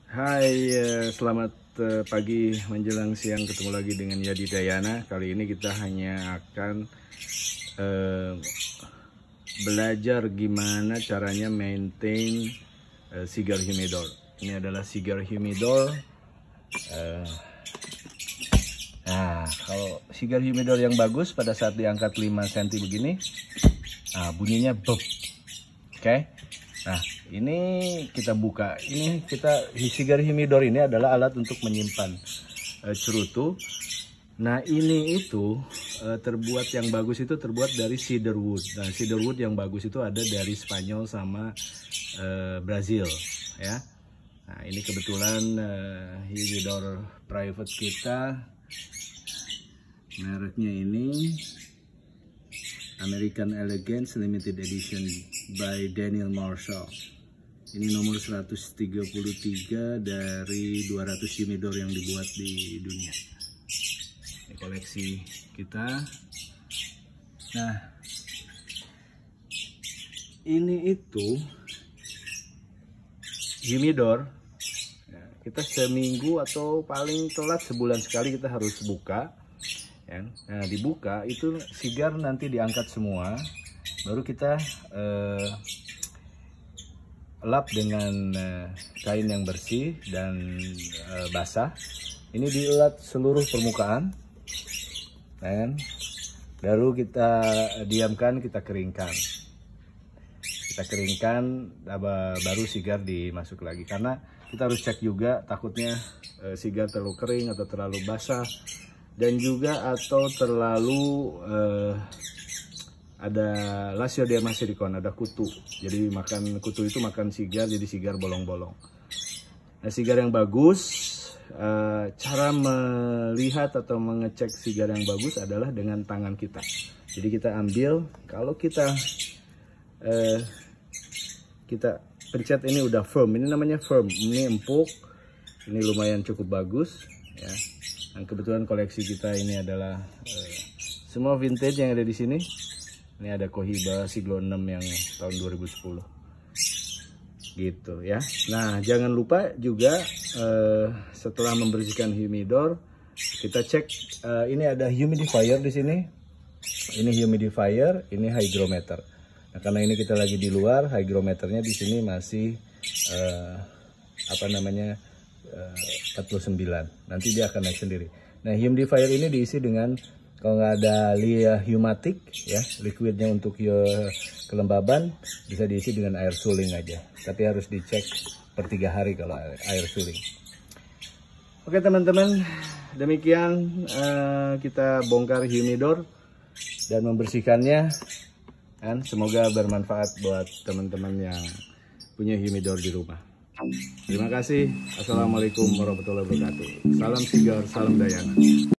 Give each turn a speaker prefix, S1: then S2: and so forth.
S1: Hai, selamat pagi menjelang siang, ketemu lagi dengan Yadi Dayana. Kali ini kita hanya akan belajar gimana caranya maintain cigar humidor. Ini adalah cigar humidor. Nah, kalau cigar humidor yang bagus pada saat diangkat 5 cm begini, bunyinya bep. Oke. Nah, ini kita buka. Cigar humidor ini adalah alat untuk menyimpan cerutu. Nah, ini itu terbuat yang bagus itu terbuat dari cedar wood. Nah, cedar wood yang bagus itu ada dari Spanyol sama Brazil, ya. Nah, ini kebetulan humidor private kita, mereknya ini American Elegance Limited Edition by Daniel Marshall. Ini nomor 133 dari 200 humidor yang dibuat di dunia. Ini koleksi kita. Nah, ini itu humidor. Kita seminggu atau paling telat sebulan sekali kita harus buka. Nah, dibuka itu cigar nanti diangkat semua, baru kita lap dengan kain yang bersih dan basah. Ini dielap seluruh permukaan, dan baru kita diamkan, kita keringkan. Baru cigar dimasuk lagi, karena kita harus cek juga, takutnya cigar terlalu kering atau terlalu basah. Dan juga atau terlalu ada Lasioderma silicon, ada kutu. Jadi makan kutu itu makan cigar, jadi cigar bolong-bolong. Nah, cigar yang bagus, cara melihat atau mengecek cigar yang bagus adalah dengan tangan kita. Jadi kita ambil, kalau kita pencet ini udah firm, ini namanya firm, ini empuk, ini lumayan cukup bagus, ya. Dan kebetulan koleksi kita ini adalah semua vintage yang ada di sini. Ini ada Cohiba Siglo 6 yang tahun 2010. Gitu ya. Nah, jangan lupa juga setelah membersihkan humidor, kita cek ini ada humidifier di sini. Ini humidifier, ini hygrometer. Nah, karena ini kita lagi di luar, hygrometernya di sini masih 49, nanti dia akan naik sendiri. Nah, humidifier ini diisi dengan, kalau nggak ada Humatic ya, liquidnya untuk kelembaban, bisa diisi dengan air suling aja, tapi harus dicek per 3 hari kalau air suling. Oke teman-teman, demikian kita bongkar humidor dan membersihkannya, dan semoga bermanfaat buat teman-teman yang punya humidor di rumah. Terima kasih. Assalamualaikum warahmatullahi wabarakatuh. Salam cigar, salam Dayana.